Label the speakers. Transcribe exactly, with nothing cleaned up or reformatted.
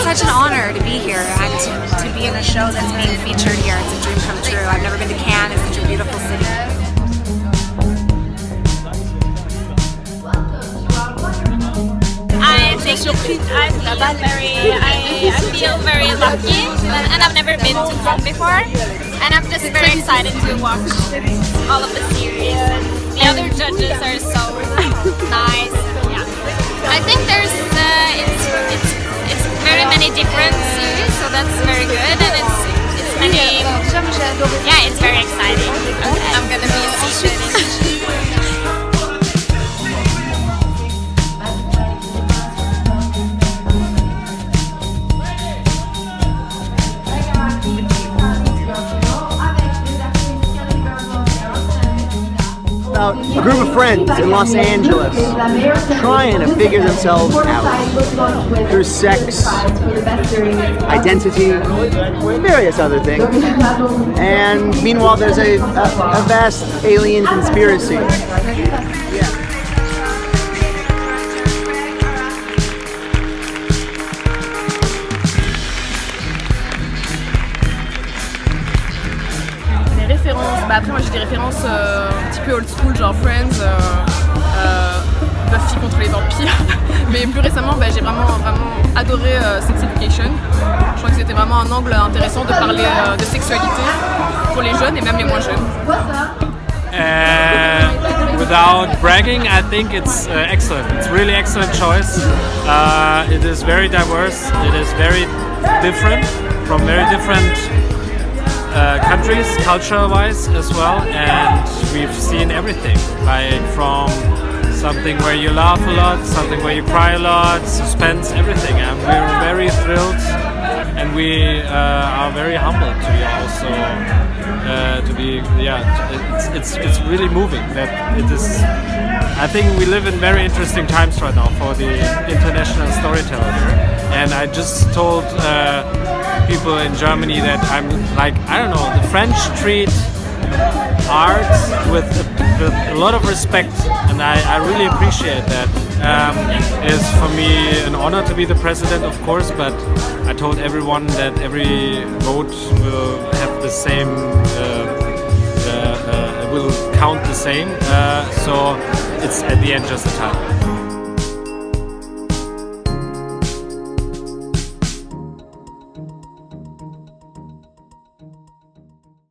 Speaker 1: such an honor to be here and to, to be in a show that's being featured here. It's a dream come true. I've never been to Cannes. It's such a beautiful city.
Speaker 2: I think I feel very, I, I feel very lucky, and I've never been to Cannes before, and I'm just very excited to watch all of the series. The other judges are so nice. Yeah, I think there's uh, it's it's it's very many different series, so that's very good, and it's it's many. Yeah, it's very exciting. Okay. I'm gonna be a teacher.
Speaker 3: About a group of friends in Los Angeles trying to figure themselves out through sex, identity, various other things. And meanwhile, there's a, a, a vast alien conspiracy. Yeah.
Speaker 4: Bah après moi j'ai des références euh, un petit peu old school, genre Friends, euh, euh, Buffy contre les vampires. Mais plus récemment bah, j'ai vraiment, vraiment adoré euh, Sex Education. Je crois que c'était vraiment un angle intéressant de parler euh, de sexualité pour les jeunes et même les moins jeunes.
Speaker 5: Uh, without bragging, I think it's uh, excellent. It's really excellent choice. Uh, it is very diverse. It is very different from very different Uh, countries, culture-wise as well, and we've seen everything, like from something where you laugh a lot, something where you cry a lot, suspense, everything, and we're very thrilled, and we uh, are very humbled to be also uh, to be yeah it's, it's it's really moving that it is. I think we live in very interesting times right now for the international storyteller here, and I just told uh, people in Germany that I'm like, I don't know, the French treat art with a, with a lot of respect, and I, I really appreciate that. Um, it is for me an honor to be the president, of course, but I told everyone that every vote will have the same, uh, uh, uh, will count the same, uh, so it's at the end just a title.